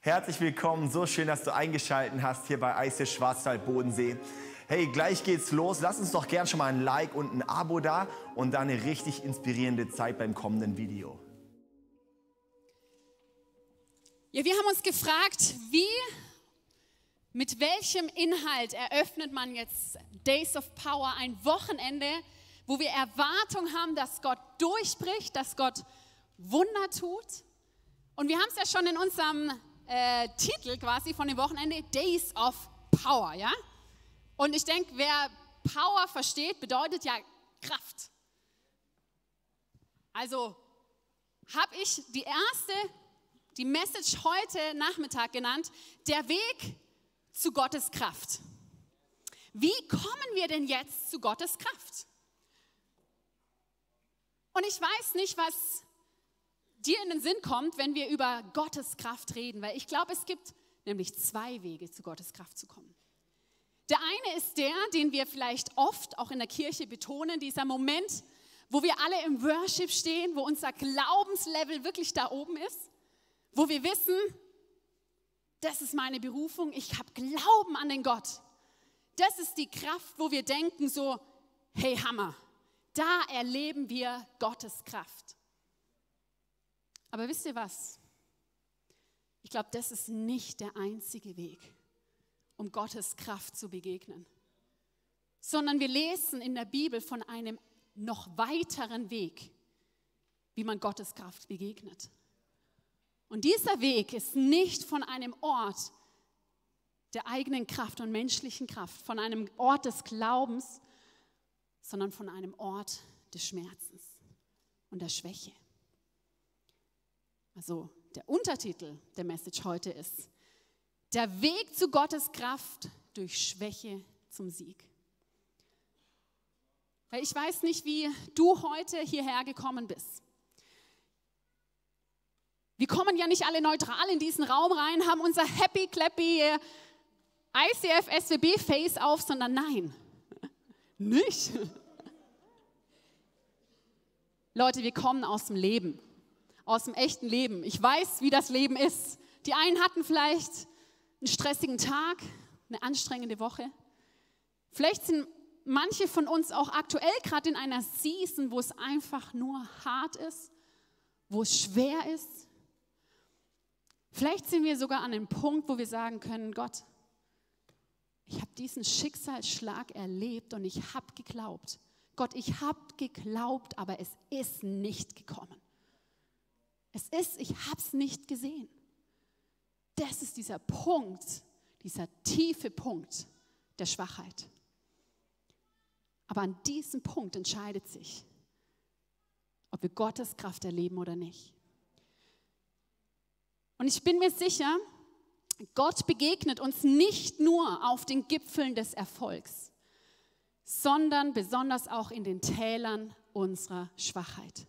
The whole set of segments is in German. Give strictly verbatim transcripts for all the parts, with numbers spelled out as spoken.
Herzlich willkommen, so schön, dass du eingeschaltet hast hier bei I C F Schwarzwald Bodensee. Hey, gleich geht's los. Lass uns doch gern schon mal ein Like und ein Abo da und dann eine richtig inspirierende Zeit beim kommenden Video. Ja, wir haben uns gefragt, wie, mit welchem Inhalt eröffnet man jetzt Days of Power, ein Wochenende, wo wir Erwartung haben, dass Gott durchbricht, dass Gott Wunder tut. Und wir haben es ja schon in unserem äh, Titel quasi von dem Wochenende, Days of Power, ja? Und ich denke, wer Power versteht, bedeutet ja Kraft. Also habe ich die erste, die Message heute Nachmittag genannt, der Weg zu Gottes Kraft. Wie kommen wir denn jetzt zu Gottes Kraft? Und ich weiß nicht, was dir in den Sinn kommt, wenn wir über Gottes Kraft reden, weil ich glaube, es gibt nämlich zwei Wege, zu Gottes Kraft zu kommen. Der eine ist der, den wir vielleicht oft auch in der Kirche betonen, dieser Moment, wo wir alle im Worship stehen, wo unser Glaubenslevel wirklich da oben ist, wo wir wissen, das ist meine Berufung, ich habe Glauben an den Gott. Das ist die Kraft, wo wir denken so, hey Hammer, da erleben wir Gottes Kraft. Aber wisst ihr was? Ich glaube, das ist nicht der einzige Weg, um Gottes Kraft zu begegnen. Sondern wir lesen in der Bibel von einem noch weiteren Weg, wie man Gottes Kraft begegnet. Und dieser Weg ist nicht von einem Ort der eigenen Kraft und menschlichen Kraft, von einem Ort des Glaubens, sondern von einem Ort des Schmerzens und der Schwäche. Also der Untertitel der Message heute ist: Der Weg zu Gottes Kraft durch Schwäche zum Sieg. Weil ich weiß nicht, wie du heute hierher gekommen bist. Wir kommen ja nicht alle neutral in diesen Raum rein, haben unser happy, clappy I C F S W B Face auf, sondern nein, nicht. Leute, wir kommen aus dem Leben, aus dem echten Leben. Ich weiß, wie das Leben ist. Die einen hatten vielleicht einen stressigen Tag, eine anstrengende Woche. Vielleicht sind manche von uns auch aktuell gerade in einer Season, wo es einfach nur hart ist, wo es schwer ist. Vielleicht sind wir sogar an einem Punkt, wo wir sagen können, Gott, ich habe diesen Schicksalsschlag erlebt und ich habe geglaubt. Gott, ich habe geglaubt, aber es ist nicht gekommen. Es ist, ich habe es nicht gesehen. Das ist dieser Punkt, dieser tiefe Punkt der Schwachheit. Aber an diesem Punkt entscheidet sich, ob wir Gottes Kraft erleben oder nicht. Und ich bin mir sicher, Gott begegnet uns nicht nur auf den Gipfeln des Erfolgs, sondern besonders auch in den Tälern unserer Schwachheit.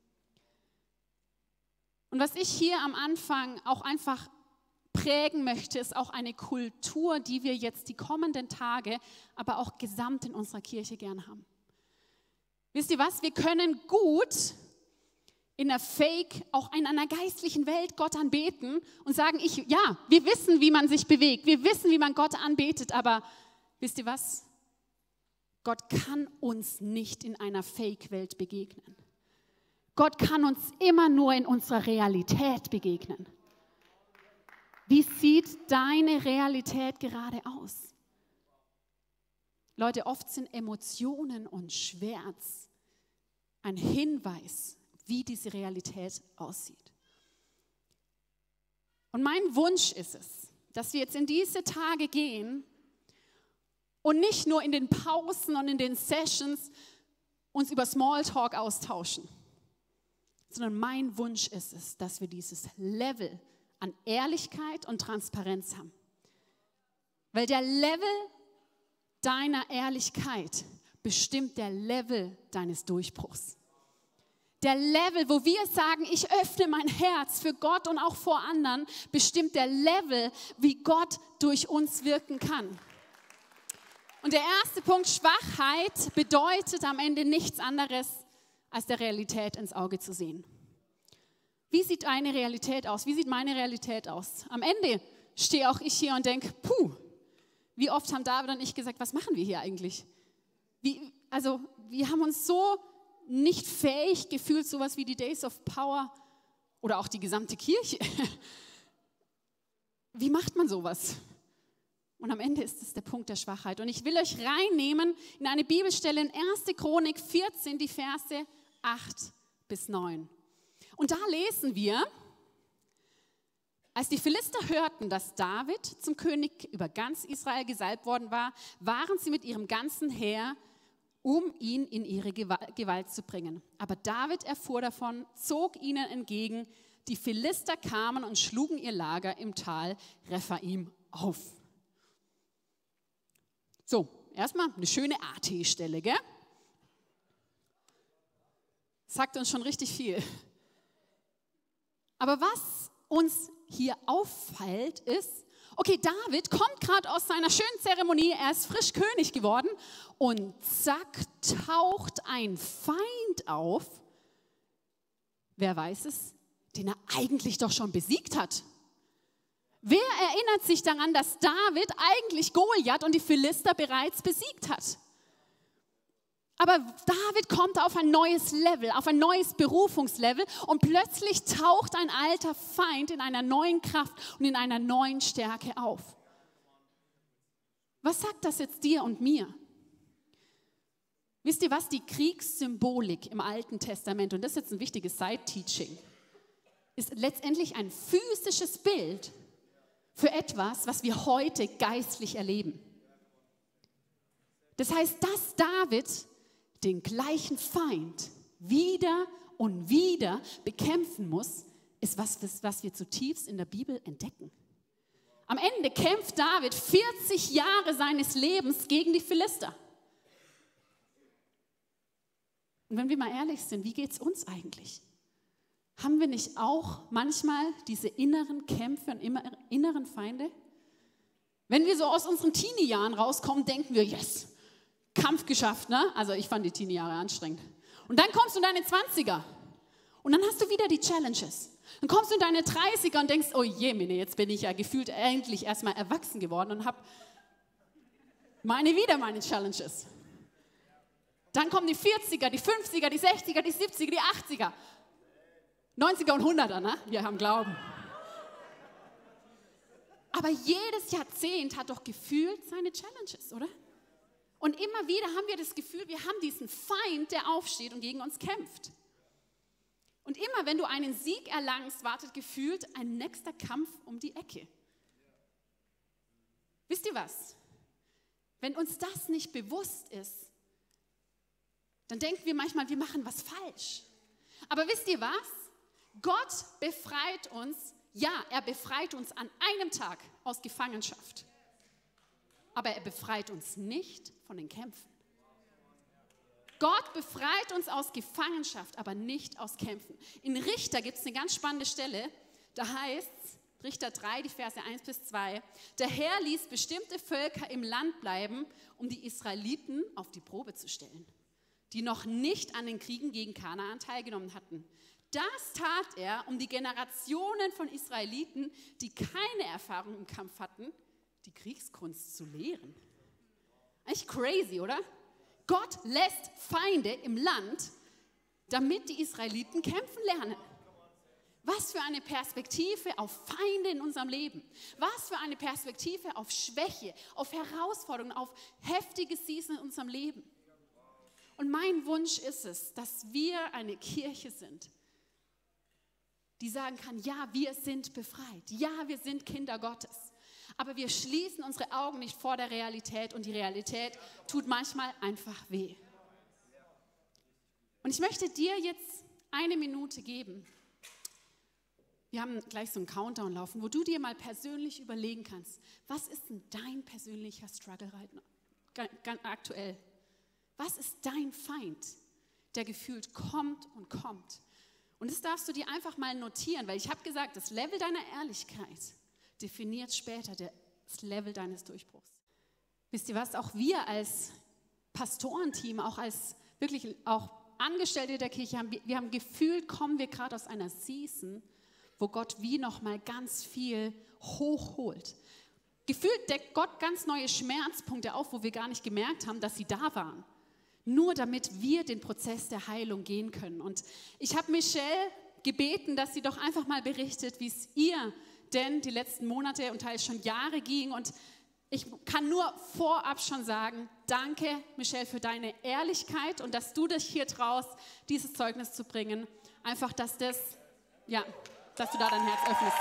Und was ich hier am Anfang auch einfach prägen möchte, ist auch eine Kultur, die wir jetzt die kommenden Tage, aber auch gesamt in unserer Kirche gern haben. Wisst ihr was? Wir können gut in einer Fake, auch in einer geistlichen Welt Gott anbeten und sagen, ich, ja, wir wissen, wie man sich bewegt, wir wissen, wie man Gott anbetet, aber wisst ihr was? Gott kann uns nicht in einer Fake-Welt begegnen. Gott kann uns immer nur in unserer Realität begegnen. Wie sieht deine Realität gerade aus? Leute, oft sind Emotionen und Schmerz ein Hinweis, wie diese Realität aussieht. Und mein Wunsch ist es, dass wir jetzt in diese Tage gehen und nicht nur in den Pausen und in den Sessions uns über Smalltalk austauschen, sondern mein Wunsch ist es, dass wir dieses Level an Ehrlichkeit und Transparenz haben. Weil der Level deiner Ehrlichkeit bestimmt der Level deines Durchbruchs. Der Level, wo wir sagen, ich öffne mein Herz für Gott und auch vor anderen, bestimmt der Level, wie Gott durch uns wirken kann. Und der erste Punkt, Schwachheit, bedeutet am Ende nichts anderes, als der Realität ins Auge zu sehen. Wie sieht deine Realität aus? Wie sieht meine Realität aus? Am Ende stehe auch ich hier und denke, puh, wie oft haben David und ich gesagt, was machen wir hier eigentlich? Wie, also wir haben uns so nicht fähig gefühlt, sowas wie die Days of Power oder auch die gesamte Kirche. Wie macht man sowas? Und am Ende ist es der Punkt der Schwachheit. Und ich will euch reinnehmen in eine Bibelstelle in erste Chronik vierzehn, die Verse acht bis neun. Und da lesen wir, als die Philister hörten, dass David zum König über ganz Israel gesalbt worden war, waren sie mit ihrem ganzen Heer, um ihn in ihre Gewalt zu bringen. Aber David erfuhr davon, zog ihnen entgegen. Die Philister kamen und schlugen ihr Lager im Tal Rephaim auf. So, erstmal eine schöne A T-Stelle, gell? Sagt uns schon richtig viel. Aber was uns hier auffällt, ist, okay, David kommt gerade aus seiner schönen Zeremonie, er ist frisch König geworden und zack, taucht ein Feind auf. Wer weiß es? Den er eigentlich doch schon besiegt hat. Wer erinnert sich daran, dass David eigentlich Goliath und die Philister bereits besiegt hat? Aber David kommt auf ein neues Level, auf ein neues Berufungslevel und plötzlich taucht ein alter Feind in einer neuen Kraft und in einer neuen Stärke auf. Was sagt das jetzt dir und mir? Wisst ihr was? Die Kriegssymbolik im Alten Testament, und das ist jetzt ein wichtiges Side-Teaching, ist letztendlich ein physisches Bild für etwas, was wir heute geistlich erleben. Das heißt, dass David den gleichen Feind wieder und wieder bekämpfen muss, ist was, was wir zutiefst in der Bibel entdecken. Am Ende kämpft David vierzig Jahre seines Lebens gegen die Philister. Und wenn wir mal ehrlich sind, wie geht es uns eigentlich? Haben wir nicht auch manchmal diese inneren Kämpfe und inneren Feinde? Wenn wir so aus unseren Teenie-Jahren rauskommen, denken wir, yes, Kampf geschafft, ne? Also ich fand die Teenie-Jahre anstrengend. Und dann kommst du in deine zwanziger und dann hast du wieder die Challenges. Dann kommst du in deine dreißiger und denkst, oh je, meine, jetzt bin ich ja gefühlt endlich erstmal erwachsen geworden und habe meine wieder meine Challenges. Dann kommen die vierziger, die fünfziger, die sechziger, die siebziger, die achtziger. neunziger und hunderter, ne? Wir haben Glauben. Aber jedes Jahrzehnt hat doch gefühlt seine Challenges, oder? Und immer wieder haben wir das Gefühl, wir haben diesen Feind, der aufsteht und gegen uns kämpft. Und immer, wenn du einen Sieg erlangst, wartet gefühlt ein nächster Kampf um die Ecke. Wisst ihr was? Wenn uns das nicht bewusst ist, dann denken wir manchmal, wir machen was falsch. Aber wisst ihr was? Gott befreit uns, ja, er befreit uns an einem Tag aus Gefangenschaft. Aber er befreit uns nicht von den Kämpfen. Gott befreit uns aus Gefangenschaft, aber nicht aus Kämpfen. In Richter gibt es eine ganz spannende Stelle, da heißt es, Richter drei, die Verse eins bis zwei, der Herr ließ bestimmte Völker im Land bleiben, um die Israeliten auf die Probe zu stellen, die noch nicht an den Kriegen gegen Kanaan teilgenommen hatten. Das tat er, um die Generationen von Israeliten, die keine Erfahrung im Kampf hatten, die Kriegskunst zu lehren. Echt crazy, oder? Gott lässt Feinde im Land, damit die Israeliten kämpfen lernen. Was für eine Perspektive auf Feinde in unserem Leben. Was für eine Perspektive auf Schwäche, auf Herausforderungen, auf heftige Season in unserem Leben. Und mein Wunsch ist es, dass wir eine Kirche sind, die sagen kann, ja, wir sind befreit. Ja, wir sind Kinder Gottes. Aber wir schließen unsere Augen nicht vor der Realität und die Realität tut manchmal einfach weh. Und ich möchte dir jetzt eine Minute geben. Wir haben gleich so einen Countdown laufen, wo du dir mal persönlich überlegen kannst, was ist denn dein persönlicher Struggle aktuell? Was ist dein Feind, der gefühlt kommt und kommt? Und das darfst du dir einfach mal notieren, weil ich habe gesagt, das Level deiner Ehrlichkeit definiert später das Level deines Durchbruchs. Wisst ihr was, auch wir als Pastorenteam, auch als wirklich auch Angestellte der Kirche, haben, wir haben gefühlt, kommen wir gerade aus einer Season, wo Gott wie nochmal ganz viel hochholt. Gefühlt deckt Gott ganz neue Schmerzpunkte auf, wo wir gar nicht gemerkt haben, dass sie da waren. Nur damit wir den Prozess der Heilung gehen können. Und ich habe Michelle gebeten, dass sie doch einfach mal berichtet, wie es ihr denn die letzten Monate und teils schon Jahre ging. Und ich kann nur vorab schon sagen, danke Michelle für deine Ehrlichkeit und dass du dich hier traust, dieses Zeugnis zu bringen. Einfach, dass das, ja, dass du da dein Herz öffnest.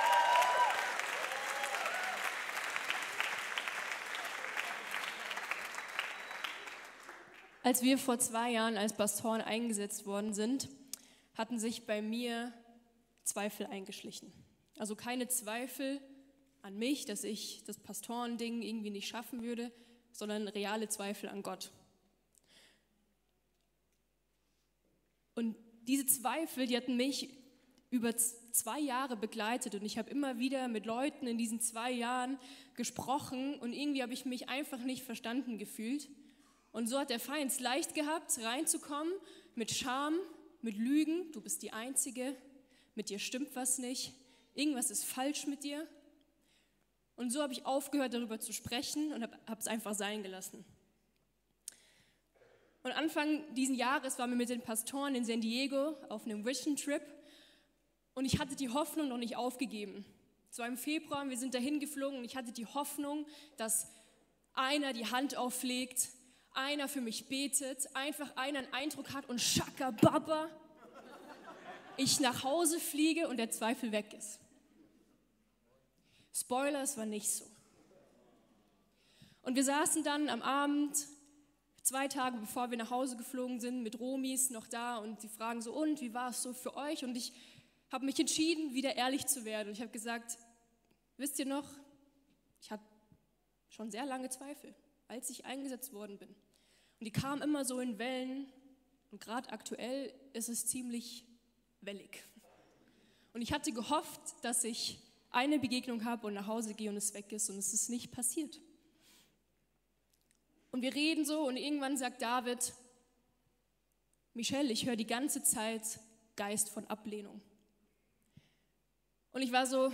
Als wir vor zwei Jahren als Pastoren eingesetzt worden sind, hatten sich bei mir Zweifel eingeschlichen. Also keine Zweifel an mich, dass ich das Pastorending irgendwie nicht schaffen würde, sondern reale Zweifel an Gott. Und diese Zweifel, die hatten mich über zwei Jahre begleitet und ich habe immer wieder mit Leuten in diesen zwei Jahren gesprochen und irgendwie habe ich mich einfach nicht verstanden gefühlt. Und so hat der Feind es leicht gehabt, reinzukommen mit Scham, mit Lügen, du bist die Einzige, mit dir stimmt was nicht, irgendwas ist falsch mit dir. Und so habe ich aufgehört, darüber zu sprechen und habe es einfach sein gelassen. Und Anfang diesen Jahres waren wir mit den Pastoren in San Diego auf einem Vision Trip und ich hatte die Hoffnung noch nicht aufgegeben. Es war im Februar, wir sind dahin geflogen und ich hatte die Hoffnung, dass einer die Hand auflegt, einer für mich betet, einfach einer einen Eindruck hat und Shaka Baba, ich nach Hause fliege und der Zweifel weg ist. Spoiler, es war nicht so. Und wir saßen dann am Abend, zwei Tage bevor wir nach Hause geflogen sind, mit Romis noch da und die fragen so, und wie war es so für euch? Und ich habe mich entschieden, wieder ehrlich zu werden. Und ich habe gesagt, wisst ihr noch, ich hatte schon sehr lange Zweifel, als ich eingesetzt worden bin. Und die kamen immer so in Wellen und gerade aktuell ist es ziemlich wellig. Und ich hatte gehofft, dass ich eine Begegnung habe und nach Hause gehe und es weg ist und es ist nicht passiert. Und wir reden so und irgendwann sagt David, Michelle, ich höre die ganze Zeit Geist von Ablehnung. Und ich war so,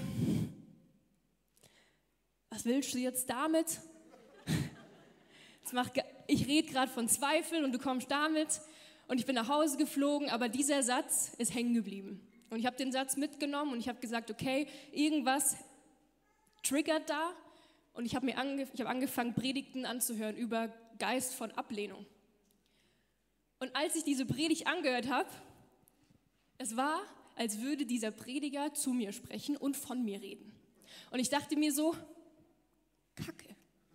was willst du jetzt damit? Das macht, ich rede gerade von Zweifeln und du kommst damit und ich bin nach Hause geflogen, aber dieser Satz ist hängen geblieben. Und ich habe den Satz mitgenommen und ich habe gesagt, okay, irgendwas triggert da und ich habe mir ange, ich habe angefangen, Predigten anzuhören über Geist von Ablehnung. Und als ich diese Predigt angehört habe, es war, als würde dieser Prediger zu mir sprechen und von mir reden. Und ich dachte mir so, Kacke.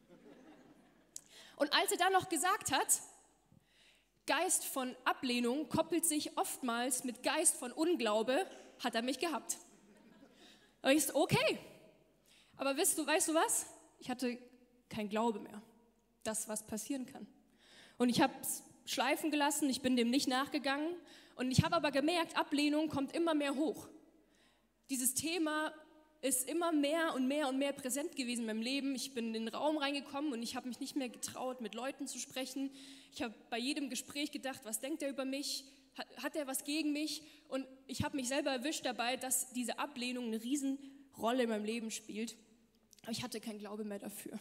Und als er dann noch gesagt hat, Geist von Ablehnung koppelt sich oftmals mit Geist von Unglaube, hat er mich gehabt. Und ich so, okay, aber weißt du, weißt du was? Ich hatte kein Glaube mehr, dass was passieren kann. Und ich habe es schleifen gelassen, ich bin dem nicht nachgegangen. Und ich habe aber gemerkt, Ablehnung kommt immer mehr hoch. Dieses Thema ist immer mehr und mehr und mehr präsent gewesen in meinem Leben. Ich bin in den Raum reingekommen und ich habe mich nicht mehr getraut, mit Leuten zu sprechen. Ich habe bei jedem Gespräch gedacht, was denkt er über mich? Hat, hat er was gegen mich? Und ich habe mich selber erwischt dabei, dass diese Ablehnung eine Riesenrolle in meinem Leben spielt. Aber ich hatte keinen Glaube mehr dafür.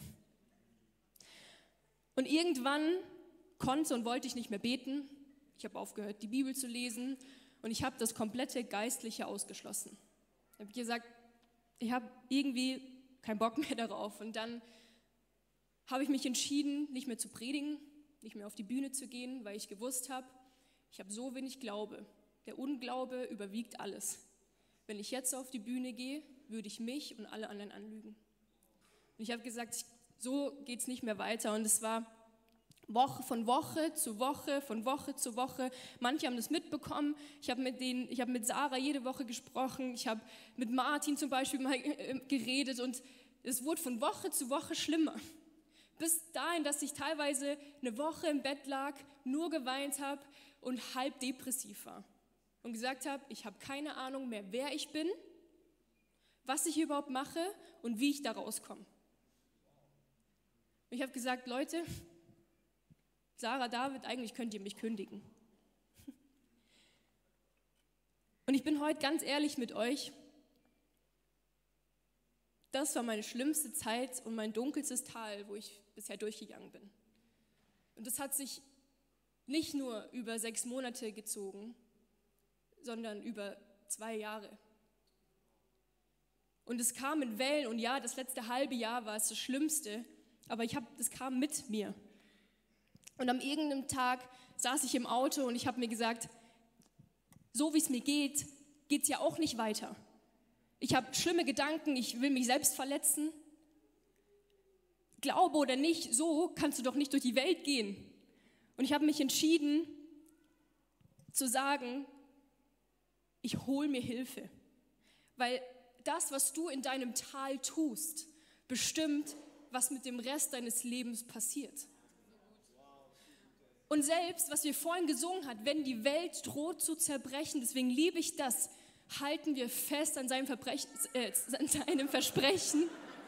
Und irgendwann konnte und wollte ich nicht mehr beten. Ich habe aufgehört, die Bibel zu lesen und ich habe das komplette Geistliche ausgeschlossen. Ich habe gesagt, ich habe irgendwie keinen Bock mehr darauf. Und dann habe ich mich entschieden, nicht mehr zu predigen, nicht mehr auf die Bühne zu gehen, weil ich gewusst habe, ich habe so wenig Glaube. Der Unglaube überwiegt alles. Wenn ich jetzt auf die Bühne gehe, würde ich mich und alle anderen anlügen. Und ich habe gesagt, so geht es nicht mehr weiter. Und es war Woche von Woche zu Woche, von Woche zu Woche. Manche haben das mitbekommen. Ich habe mit denen, ich habe mit Sarah jede Woche gesprochen. Ich habe mit Martin zum Beispiel mal geredet und es wurde von Woche zu Woche schlimmer. Bis dahin, dass ich teilweise eine Woche im Bett lag, nur geweint habe und halb depressiv war. Und gesagt habe, ich habe keine Ahnung mehr, wer ich bin, was ich überhaupt mache und wie ich da rauskomme. Und ich habe gesagt, Leute, Sarah, David, eigentlich könnt ihr mich kündigen. Und ich bin heute ganz ehrlich mit euch. Das war meine schlimmste Zeit und mein dunkelstes Tal, wo ich bisher durchgegangen bin. Und das hat sich nicht nur über sechs Monate gezogen, sondern über zwei Jahre. Und es kam in Wellen und ja, das letzte halbe Jahr war es das Schlimmste, aber ich hab, das kam mit mir. Und am irgendeinem Tag saß ich im Auto und ich habe mir gesagt, so wie es mir geht, geht es ja auch nicht weiter. Ich habe schlimme Gedanken, ich will mich selbst verletzen. Glaube oder nicht, so kannst du doch nicht durch die Welt gehen. Und ich habe mich entschieden zu sagen, ich hole mir Hilfe. Weil das, was du in deinem Tal tust, bestimmt, was mit dem Rest deines Lebens passiert. Und selbst, was wir vorhin gesungen haben, wenn die Welt droht zu zerbrechen, deswegen liebe ich das, halten wir fest an seinem, Verbrech- äh, an seinem Versprechen.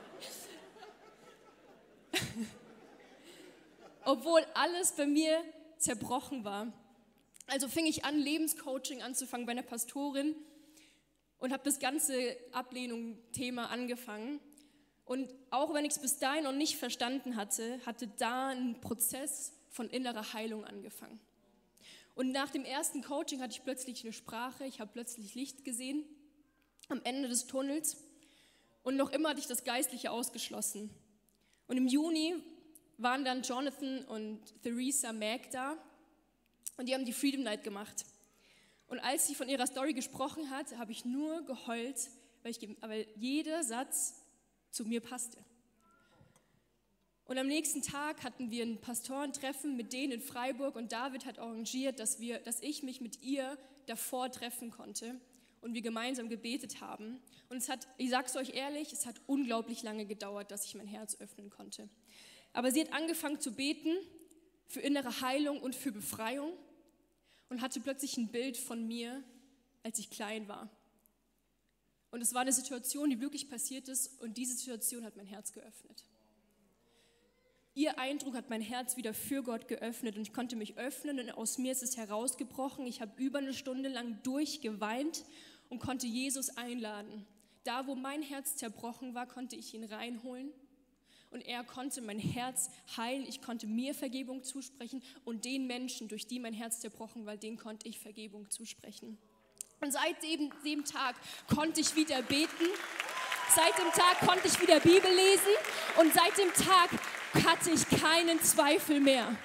Obwohl alles bei mir zerbrochen war. Also fing ich an, Lebenscoaching anzufangen bei einer Pastorin und habe das ganze Ablehnung-Thema angefangen. Und auch wenn ich es bis dahin noch nicht verstanden hatte, hatte da ein Prozess von innerer Heilung angefangen. Und nach dem ersten Coaching hatte ich plötzlich eine Sprache, ich habe plötzlich Licht gesehen am Ende des Tunnels und noch immer hatte ich das Geistliche ausgeschlossen. Und im Juni waren dann Jonathan und Theresa Mack da und die haben die Freedom Night gemacht. Und als sie von ihrer Story gesprochen hat, habe ich nur geheult, weil, ich, weil jeder Satz zu mir passte. Und am nächsten Tag hatten wir ein Pastorentreffen mit denen in Freiburg und David hat arrangiert, dass, wir, dass ich mich mit ihr davor treffen konnte und wir gemeinsam gebetet haben. Und es hat, ich sage es euch ehrlich, es hat unglaublich lange gedauert, dass ich mein Herz öffnen konnte. Aber sie hat angefangen zu beten für innere Heilung und für Befreiung und hatte plötzlich ein Bild von mir, als ich klein war. Und es war eine Situation, die wirklich passiert ist und diese Situation hat mein Herz geöffnet. Ihr Eindruck hat mein Herz wieder für Gott geöffnet und ich konnte mich öffnen und aus mir ist es herausgebrochen. Ich habe über eine Stunde lang durchgeweint und konnte Jesus einladen. Da, wo mein Herz zerbrochen war, konnte ich ihn reinholen und er konnte mein Herz heilen. Ich konnte mir Vergebung zusprechen und den Menschen, durch die mein Herz zerbrochen war, denen konnte ich Vergebung zusprechen. Und seit dem, dem Tag konnte ich wieder beten. Seit dem Tag konnte ich wieder Bibel lesen und seit dem Tag hatte ich keinen Zweifel mehr.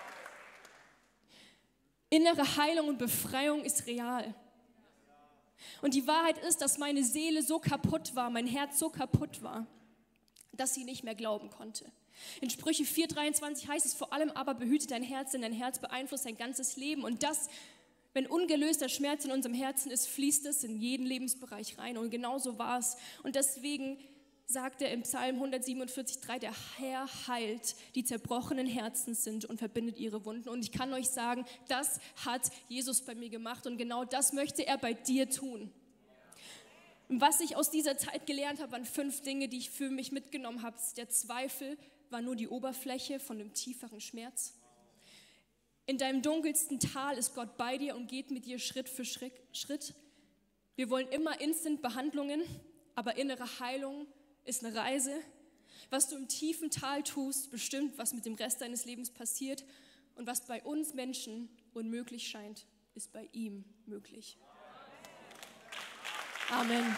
Innere Heilung und Befreiung ist real. Und die Wahrheit ist, dass meine Seele so kaputt war, mein Herz so kaputt war, dass sie nicht mehr glauben konnte. In Sprüche vier dreiundzwanzig heißt es, vor allem aber behüte dein Herz, denn dein Herz beeinflusst dein ganzes Leben. Und das, wenn ungelöster Schmerz in unserem Herzen ist, fließt es in jeden Lebensbereich rein. Und genau so war es. Und deswegen sagt er im Psalm hundertsiebenundvierzig drei, der Herr heilt, die zerbrochenen Herzen sind und verbindet ihre Wunden. Und ich kann euch sagen, das hat Jesus bei mir gemacht und genau das möchte er bei dir tun. Und was ich aus dieser Zeit gelernt habe, waren fünf Dinge, die ich für mich mitgenommen habe. Der Zweifel war nur die Oberfläche von einem tieferen Schmerz. In deinem dunkelsten Tal ist Gott bei dir und geht mit dir Schritt für Schritt. Wir wollen immer Instant-Behandlungen, aber innere Heilung ist eine Reise. Was du im tiefen Tal tust, bestimmt, was mit dem Rest deines Lebens passiert. Und was bei uns Menschen unmöglich scheint, ist bei ihm möglich. Amen.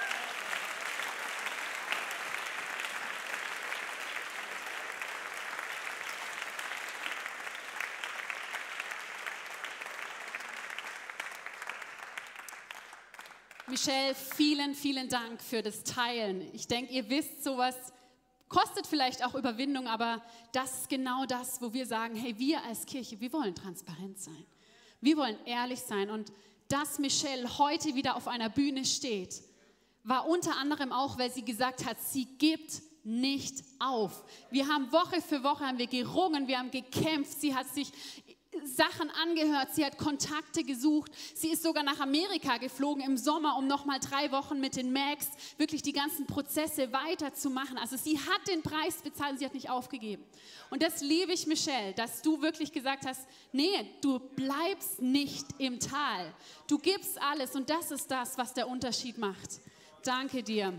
Michelle, vielen, vielen Dank für das Teilen. Ich denke, ihr wisst, sowas kostet vielleicht auch Überwindung, aber das ist genau das, wo wir sagen, hey, wir als Kirche, wir wollen transparent sein. Wir wollen ehrlich sein. Und dass Michelle heute wieder auf einer Bühne steht, war unter anderem auch, weil sie gesagt hat, sie gibt nicht auf. Wir haben Woche für Woche haben wir gerungen, wir haben gekämpft. Sie hat sich Sachen angehört, sie hat Kontakte gesucht, sie ist sogar nach Amerika geflogen im Sommer, um nochmal drei Wochen mit den Macs wirklich die ganzen Prozesse weiterzumachen. Also sie hat den Preis bezahlt und sie hat nicht aufgegeben. Und das liebe ich, Michelle, dass du wirklich gesagt hast, nee, du bleibst nicht im Tal, du gibst alles und das ist das, was der Unterschied macht. Danke dir.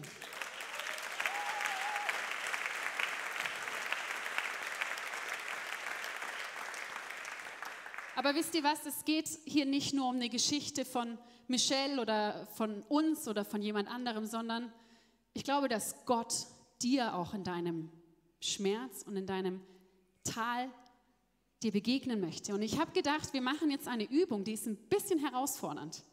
Aber wisst ihr was, es geht hier nicht nur um eine Geschichte von Michelle oder von uns oder von jemand anderem, sondern ich glaube, dass Gott dir auch in deinem Schmerz und in deinem Tal dir begegnen möchte. Und ich habe gedacht, wir machen jetzt eine Übung, die ist ein bisschen herausfordernd.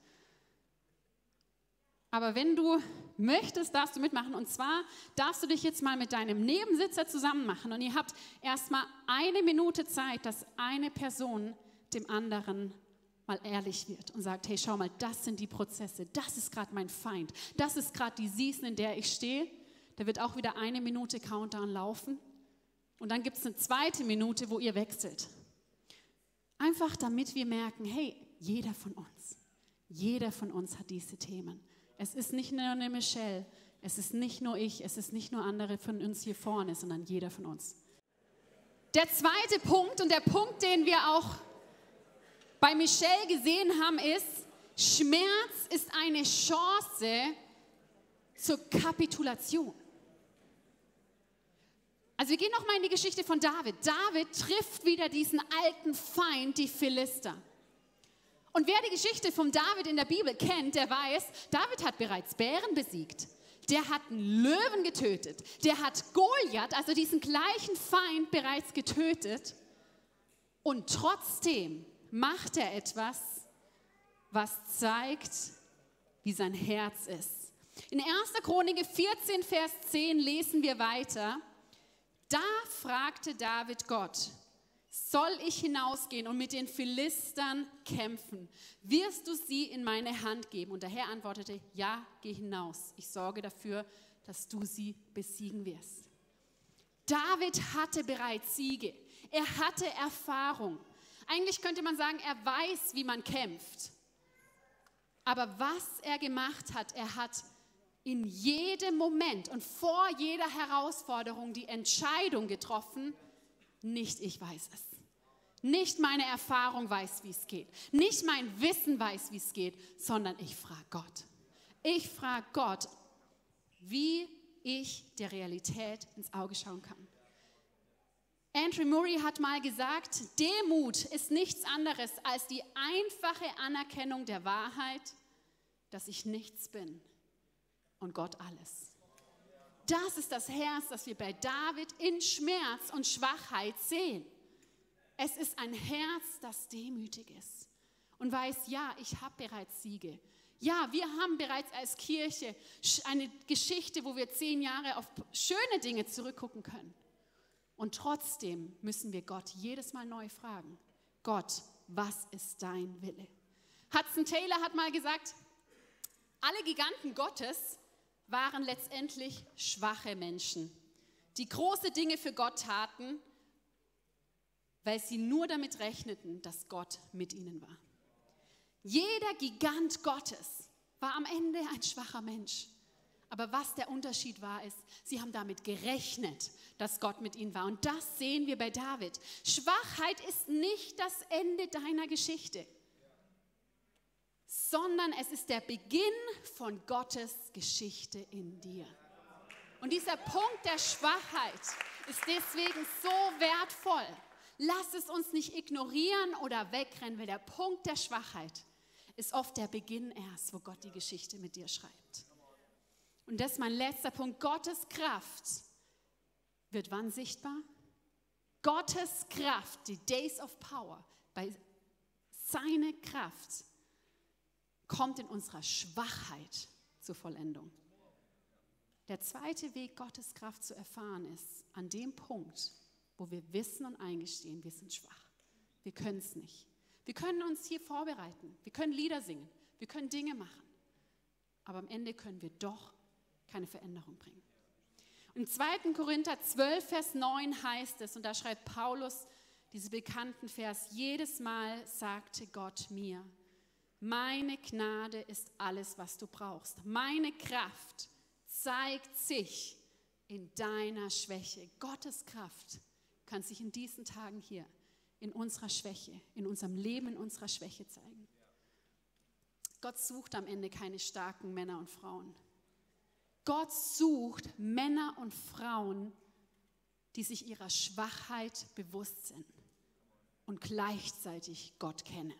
Aber wenn du möchtest, darfst du mitmachen. Und zwar darfst du dich jetzt mal mit deinem Nebensitzer zusammen machen. Und ihr habt erstmal eine Minute Zeit, dass eine Person dem anderen mal ehrlich wird und sagt, hey, schau mal, das sind die Prozesse, das ist gerade mein Feind, das ist gerade die Season, in der ich stehe. Da wird auch wieder eine Minute Countdown laufen und dann gibt es eine zweite Minute, wo ihr wechselt. Einfach damit wir merken, hey, jeder von uns, jeder von uns hat diese Themen. Es ist nicht nur eine Michelle, es ist nicht nur ich, es ist nicht nur andere von uns hier vorne, sondern jeder von uns. Der zweite Punkt und der Punkt, den wir auch bei Michelle gesehen haben, ist, Schmerz ist eine Chance zur Kapitulation. Also wir gehen nochmal in die Geschichte von David. David trifft wieder diesen alten Feind, die Philister. Und wer die Geschichte von David in der Bibel kennt, der weiß, David hat bereits Bären besiegt. Der hat einen Löwen getötet. Der hat Goliath, also diesen gleichen Feind, bereits getötet. Und trotzdem macht er etwas, was zeigt, wie sein Herz ist. In erster Chronik vierzehn, Vers zehn lesen wir weiter. Da fragte David Gott, soll ich hinausgehen und mit den Philistern kämpfen? Wirst du sie in meine Hand geben? Und der Herr antwortete, ja, geh hinaus. Ich sorge dafür, dass du sie besiegen wirst. David hatte bereits Siege. Er hatte Erfahrung. Eigentlich könnte man sagen, er weiß, wie man kämpft. Aber was er gemacht hat, er hat in jedem Moment und vor jeder Herausforderung die Entscheidung getroffen, nicht ich weiß es. Nicht meine Erfahrung weiß, wie es geht. Nicht mein Wissen weiß, wie es geht, sondern ich frage Gott. Ich frage Gott, wie ich der Realität ins Auge schauen kann. Andrew Murray hat mal gesagt, Demut ist nichts anderes als die einfache Anerkennung der Wahrheit, dass ich nichts bin und Gott alles. Das ist das Herz, das wir bei David in Schmerz und Schwachheit sehen. Es ist ein Herz, das demütig ist und weiß, ja, ich habe bereits Siege. Ja, wir haben bereits als Kirche eine Geschichte, wo wir zehn Jahre auf schöne Dinge zurückgucken können. Und trotzdem müssen wir Gott jedes Mal neu fragen, Gott, was ist dein Wille? Hudson Taylor hat mal gesagt, alle Giganten Gottes waren letztendlich schwache Menschen, die große Dinge für Gott taten, weil sie nur damit rechneten, dass Gott mit ihnen war. Jeder Gigant Gottes war am Ende ein schwacher Mensch. Aber was der Unterschied war, ist, sie haben damit gerechnet, dass Gott mit ihnen war. Und das sehen wir bei David. Schwachheit ist nicht das Ende deiner Geschichte, sondern es ist der Beginn von Gottes Geschichte in dir. Und dieser Punkt der Schwachheit ist deswegen so wertvoll. Lass es uns nicht ignorieren oder wegrennen, weil der Punkt der Schwachheit ist oft der Beginn erst, wo Gott die Geschichte mit dir schreibt. Und das ist mein letzter Punkt. Gottes Kraft wird wann sichtbar? Gottes Kraft, die Days of Power, bei seine Kraft kommt in unserer Schwachheit zur Vollendung. Der zweite Weg, Gottes Kraft zu erfahren, ist an dem Punkt, wo wir wissen und eingestehen, wir sind schwach. Wir können es nicht. Wir können uns hier vorbereiten. Wir können Lieder singen. Wir können Dinge machen. Aber am Ende können wir doch keine Veränderung bringen. Und im zweiten Korinther zwölf, Vers neun heißt es, und da schreibt Paulus diesen bekannten Vers, jedes Mal sagte Gott mir, meine Gnade ist alles, was du brauchst. Meine Kraft zeigt sich in deiner Schwäche. Gottes Kraft kann sich in diesen Tagen hier in unserer Schwäche, in unserem Leben, in unserer Schwäche zeigen. Gott sucht am Ende keine starken Männer und Frauen. Gott sucht Männer und Frauen, die sich ihrer Schwachheit bewusst sind und gleichzeitig Gott kennen.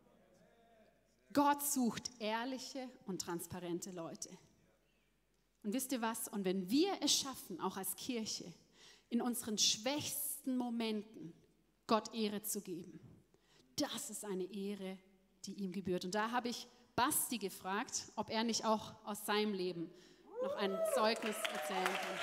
Gott sucht ehrliche und transparente Leute. Und wisst ihr was? Und wenn wir es schaffen, auch als Kirche, in unseren schwächsten Momenten Gott Ehre zu geben, das ist eine Ehre, die ihm gebührt. Und da habe ich Basti gefragt, ob er nicht auch aus seinem Leben noch ein Zeugnis erzählen kann.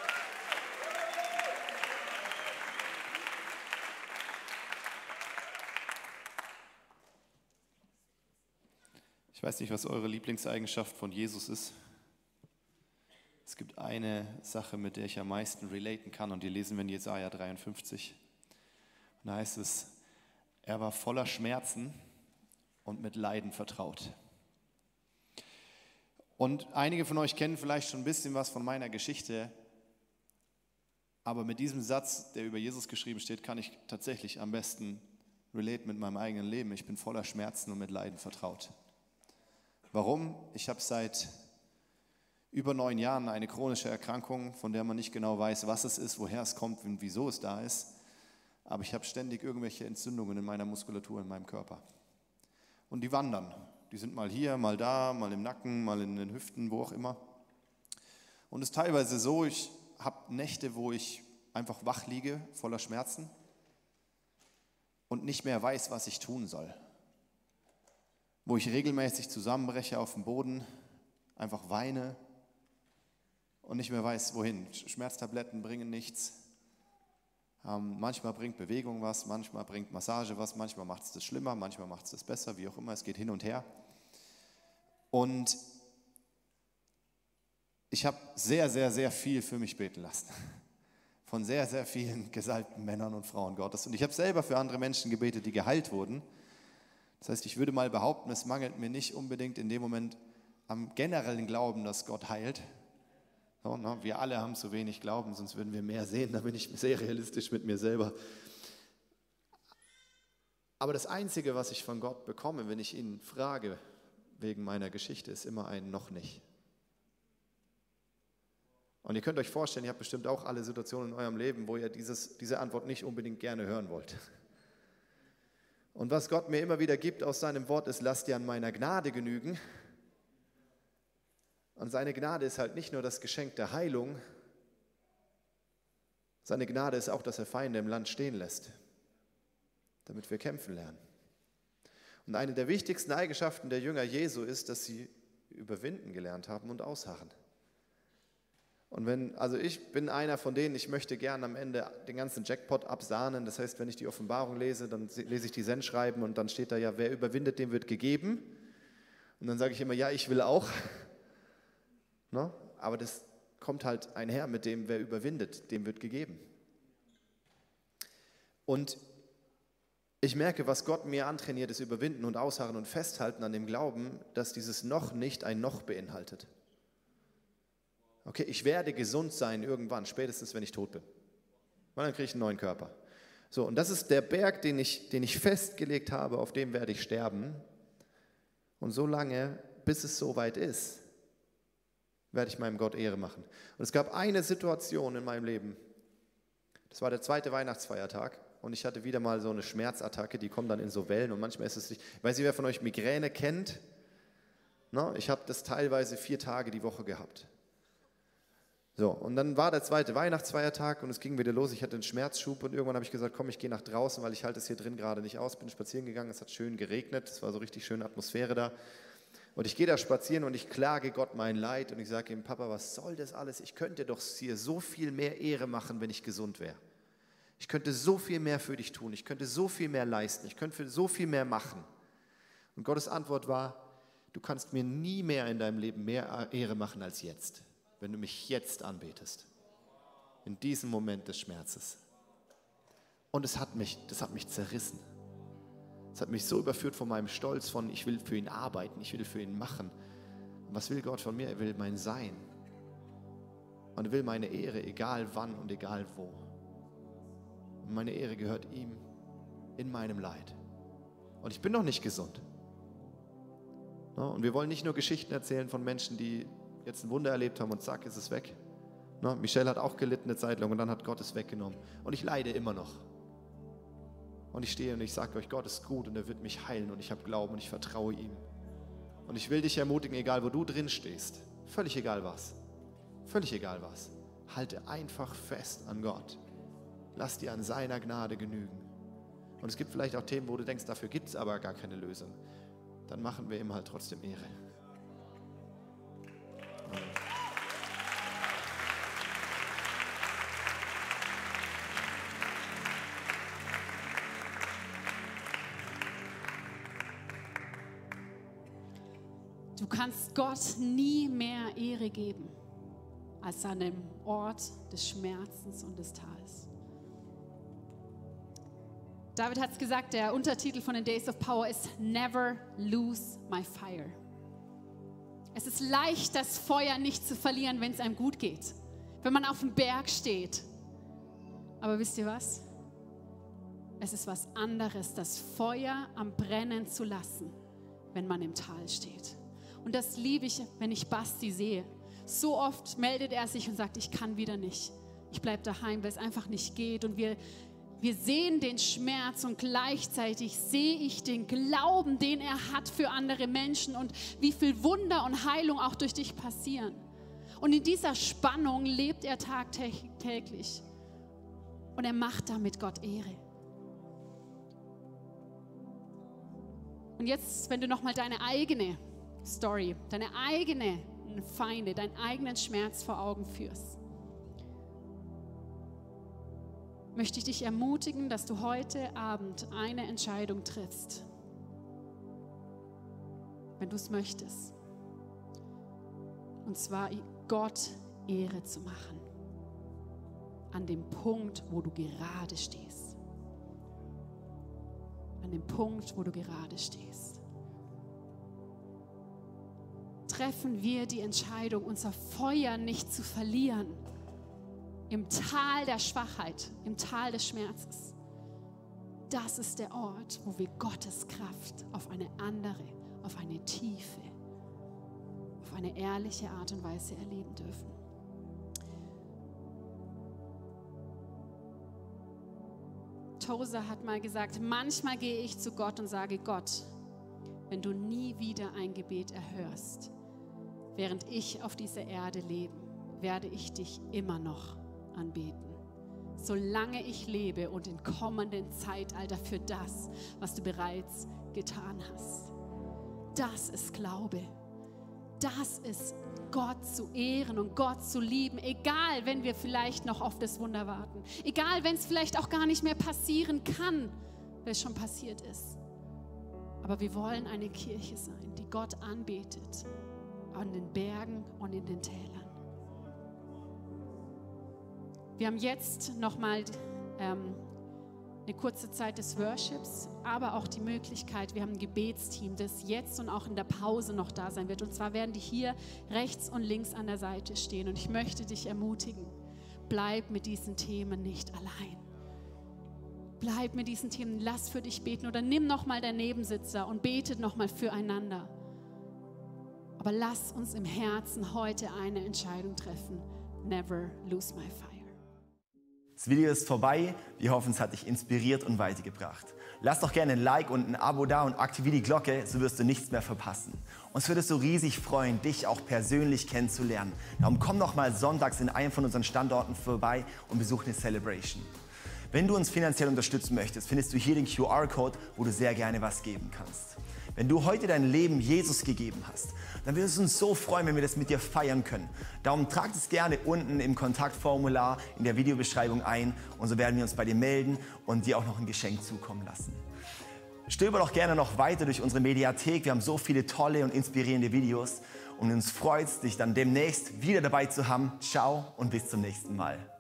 Ich weiß nicht, was eure Lieblingseigenschaft von Jesus ist. Es gibt eine Sache, mit der ich am meisten relaten kann, und die lesen wir in Jesaja dreiundfünfzig. Und da heißt es, er war voller Schmerzen und mit Leiden vertraut. Und einige von euch kennen vielleicht schon ein bisschen was von meiner Geschichte, aber mit diesem Satz, der über Jesus geschrieben steht, kann ich tatsächlich am besten relate mit meinem eigenen Leben. Ich bin voller Schmerzen und mit Leiden vertraut. Warum? Ich habe seit über neun Jahren eine chronische Erkrankung, von der man nicht genau weiß, was es ist, woher es kommt und wieso es da ist. Aber ich habe ständig irgendwelche Entzündungen in meiner Muskulatur, in meinem Körper. Und die wandern. Die sind mal hier, mal da, mal im Nacken, mal in den Hüften, wo auch immer. Und es ist teilweise so, ich habe Nächte, wo ich einfach wach liege, voller Schmerzen und nicht mehr weiß, was ich tun soll. Wo ich regelmäßig zusammenbreche auf dem Boden, einfach weine und nicht mehr weiß, wohin. Schmerztabletten bringen nichts. Ähm, manchmal bringt Bewegung was, manchmal bringt Massage was, manchmal macht es das schlimmer, manchmal macht es das besser, wie auch immer, es geht hin und her. Und ich habe sehr, sehr, sehr viel für mich beten lassen. Von sehr, sehr vielen gesalbten Männern und Frauen Gottes. Und ich habe selber für andere Menschen gebetet, die geheilt wurden. Das heißt, ich würde mal behaupten, es mangelt mir nicht unbedingt in dem Moment am generellen Glauben, dass Gott heilt. So, ne? Wir alle haben zu wenig Glauben, sonst würden wir mehr sehen. Da bin ich sehr realistisch mit mir selber. Aber das Einzige, was ich von Gott bekomme, wenn ich ihn frage, wegen meiner Geschichte, ist immer ein noch nicht. Und ihr könnt euch vorstellen, ihr habt bestimmt auch alle Situationen in eurem Leben, wo ihr dieses, diese Antwort nicht unbedingt gerne hören wollt. Und was Gott mir immer wieder gibt aus seinem Wort ist, lasst dir an meiner Gnade genügen. Und seine Gnade ist halt nicht nur das Geschenk der Heilung, seine Gnade ist auch, dass er Feinde im Land stehen lässt, damit wir kämpfen lernen. Und eine der wichtigsten Eigenschaften der Jünger Jesu ist, dass sie überwinden gelernt haben und ausharren. Und wenn, also ich bin einer von denen, ich möchte gern am Ende den ganzen Jackpot absahnen. Das heißt, wenn ich die Offenbarung lese, dann lese ich die Sendschreiben und dann steht da ja, wer überwindet, dem wird gegeben. Und dann sage ich immer, ja, ich will auch. Ne? Aber das kommt halt einher mit dem, wer überwindet, dem wird gegeben. Und ich merke, was Gott mir antrainiert, ist Überwinden und Ausharren und Festhalten an dem Glauben, dass dieses noch nicht ein noch beinhaltet. Okay, ich werde gesund sein irgendwann, spätestens wenn ich tot bin. Weil dann kriege ich einen neuen Körper. So, und das ist der Berg, den ich, den ich festgelegt habe, auf dem werde ich sterben. Und so lange, bis es soweit ist, werde ich meinem Gott Ehre machen. Und es gab eine Situation in meinem Leben, das war der zweite Weihnachtsfeiertag, und ich hatte wieder mal so eine Schmerzattacke, die kommt dann in so Wellen und manchmal ist es nicht, ich weiß nicht, wer von euch Migräne kennt, no, ich habe das teilweise vier Tage die Woche gehabt. So, und dann war der zweite Weihnachtsfeiertag und es ging wieder los, ich hatte einen Schmerzschub und irgendwann habe ich gesagt, komm, ich gehe nach draußen, weil ich halte es hier drin gerade nicht aus, bin spazieren gegangen, es hat schön geregnet, es war so richtig schöne Atmosphäre da. Und ich gehe da spazieren und ich klage Gott mein Leid und ich sage ihm, Papa, was soll das alles? Ich könnte doch hier so viel mehr Ehre machen, wenn ich gesund wäre. Ich könnte so viel mehr für dich tun, ich könnte so viel mehr leisten, ich könnte so viel mehr machen. Und Gottes Antwort war, du kannst mir nie mehr in deinem Leben mehr Ehre machen als jetzt, wenn du mich jetzt anbetest. In diesem Moment des Schmerzes. Und es hat mich, das hat mich zerrissen. Es hat mich so überführt von meinem Stolz, von ich will für ihn arbeiten, ich will für ihn machen. Und was will Gott von mir? Er will mein Sein. Und er will meine Ehre, egal wann und egal wo. Und meine Ehre gehört ihm in meinem Leid. Und ich bin noch nicht gesund. Und wir wollen nicht nur Geschichten erzählen von Menschen, die jetzt ein Wunder erlebt haben und zack, ist es weg. Michelle hat auch gelitten eine Zeit lang und dann hat Gott es weggenommen. Und ich leide immer noch. Und ich stehe und ich sage euch, Gott ist gut und er wird mich heilen und ich habe Glauben und ich vertraue ihm. Und ich will dich ermutigen, egal wo du drin stehst, völlig egal was, völlig egal was, halte einfach fest an Gott. Lass dir an seiner Gnade genügen. Und es gibt vielleicht auch Themen, wo du denkst, dafür gibt es aber gar keine Lösung. Dann machen wir ihm halt trotzdem Ehre. Amen. Du kannst Gott nie mehr Ehre geben als an dem Ort des Schmerzens und des Tals. David hat es gesagt, der Untertitel von den Days of Power ist Never Lose My Fire. Es ist leicht, das Feuer nicht zu verlieren, wenn es einem gut geht, wenn man auf dem Berg steht. Aber wisst ihr was? Es ist was anderes, das Feuer am Brennen zu lassen, wenn man im Tal steht. Und das liebe ich, wenn ich Basti sehe. So oft meldet er sich und sagt, ich kann wieder nicht. Ich bleibe daheim, weil es einfach nicht geht. Und wir, wir sehen den Schmerz und gleichzeitig sehe ich den Glauben, den er hat für andere Menschen und wie viel Wunder und Heilung auch durch dich passieren. Und in dieser Spannung lebt er tagtäglich. Und er macht damit Gott Ehre. Und jetzt, wenn du nochmal deine eigene Story, deine eigenen Feinde, deinen eigenen Schmerz vor Augen führst, möchte ich dich ermutigen, dass du heute Abend eine Entscheidung triffst, wenn du es möchtest. Und zwar Gott Ehre zu machen. An dem Punkt, wo du gerade stehst. An dem Punkt, wo du gerade stehst. Treffen wir die Entscheidung, unser Feuer nicht zu verlieren. Im Tal der Schwachheit, im Tal des Schmerzes. Das ist der Ort, wo wir Gottes Kraft auf eine andere, auf eine tiefe, auf eine ehrliche Art und Weise erleben dürfen. Tozer hat mal gesagt, manchmal gehe ich zu Gott und sage, Gott, wenn du nie wieder ein Gebet erhörst, während ich auf dieser Erde lebe, werde ich dich immer noch anbeten. Solange ich lebe und in kommenden Zeitalter für das, was du bereits getan hast. Das ist Glaube. Das ist Gott zu ehren und Gott zu lieben, egal wenn wir vielleicht noch auf das Wunder warten. Egal, wenn es vielleicht auch gar nicht mehr passieren kann, weil es schon passiert ist. Aber wir wollen eine Kirche sein, die Gott anbetet, an den Bergen und in den Tälern. Wir haben jetzt nochmal ähm, eine kurze Zeit des Worships, aber auch die Möglichkeit, wir haben ein Gebetsteam, das jetzt und auch in der Pause noch da sein wird. Und zwar werden die hier rechts und links an der Seite stehen. Und ich möchte dich ermutigen, bleib mit diesen Themen nicht allein. Bleib mit diesen Themen, lass für dich beten oder nimm nochmal deinen Nebensitzer und betet nochmal füreinander. Aber lass uns im Herzen heute eine Entscheidung treffen. Never lose my fire. Das Video ist vorbei. Wir hoffen, es hat dich inspiriert und weitergebracht. Lass doch gerne ein Like und ein Abo da und aktiviere die Glocke, so wirst du nichts mehr verpassen. Uns würde es so riesig freuen, dich auch persönlich kennenzulernen. Darum komm doch mal sonntags in einem von unseren Standorten vorbei und besuch eine Celebration. Wenn du uns finanziell unterstützen möchtest, findest du hier den Q R-Code, wo du sehr gerne was geben kannst. Wenn du heute dein Leben Jesus gegeben hast, dann würde es uns so freuen, wenn wir das mit dir feiern können. Darum trag es gerne unten im Kontaktformular in der Videobeschreibung ein und so werden wir uns bei dir melden und dir auch noch ein Geschenk zukommen lassen. Stöber doch gerne noch weiter durch unsere Mediathek. Wir haben so viele tolle und inspirierende Videos und uns freut es, dich dann demnächst wieder dabei zu haben. Ciao und bis zum nächsten Mal.